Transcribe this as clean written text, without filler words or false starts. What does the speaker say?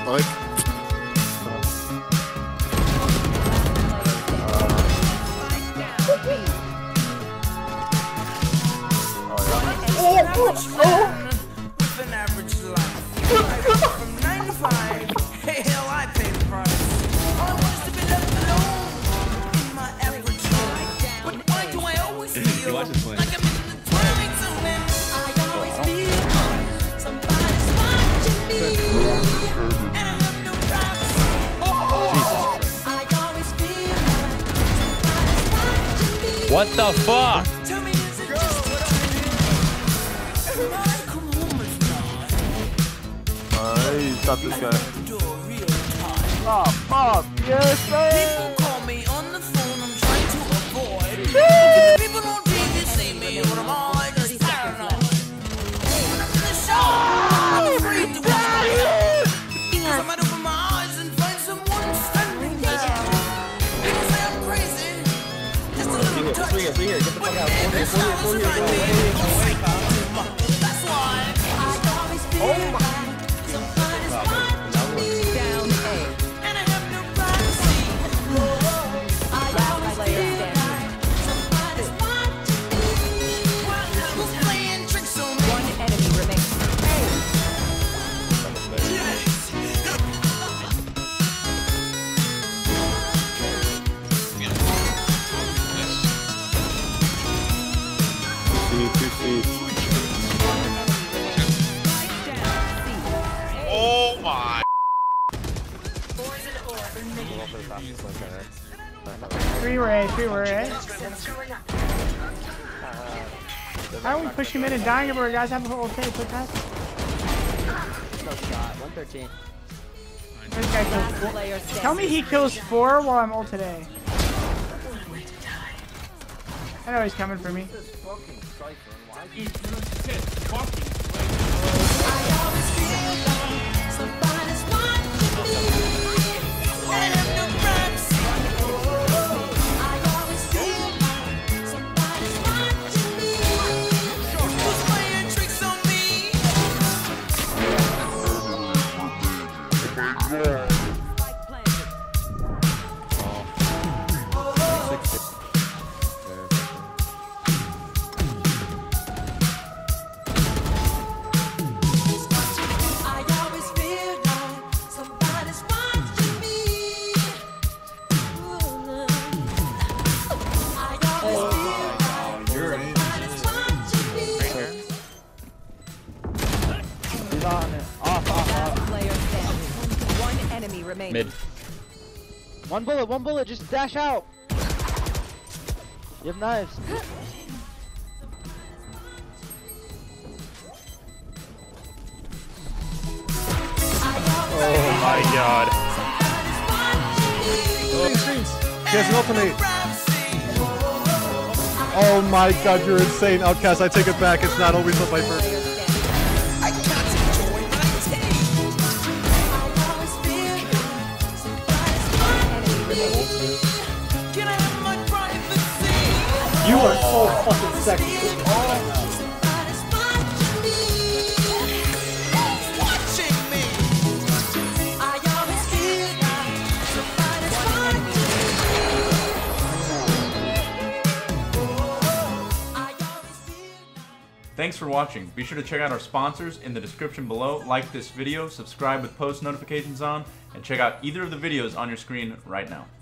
Like. With an average life. From 9 to 5. Hey, hell, I pay the price. All I want is to be left alone in my average life. But why do I always feel like I'm in the twilight zone? I always feel somebody's watching me. And I have no privacy. I always feel somebody's watching me. What the fuck? Tell me, is it just a dream? Stop this guy. Oh, fuck. Yes, man. People call me on the phone, I'm trying to avoid. People on TV see me, but I'm always just paranoid. When I'm in the show, I'm afraid to watch my head. Because I might open my eyes and find someone standing there. People say I'm crazy, just a little touch. Get the fuck out. That's why I always feel somebody's down A. And I have no privacy. I always feel somebody's watching me. Who's playing tricks on me? One enemy remains. Oh my. Three were A. Why are we pushing him in and dying everywhere, guys? Have a whole tape, put that. No shot. 113. This guy kills 4. Tell me he kills 4 while I'm ulted A. I know he's coming for me. Mid. One bullet, just dash out. You have knives. Oh my god. Screens. He has an ultimate. Oh my god, you're insane, Outcast. I take it back. It's not always the Viper. You are so fucking sexy. Thanks for watching. Be sure to check out our sponsors in the description below, like this video, subscribe with post notifications on, and check out either of the videos on your screen right now.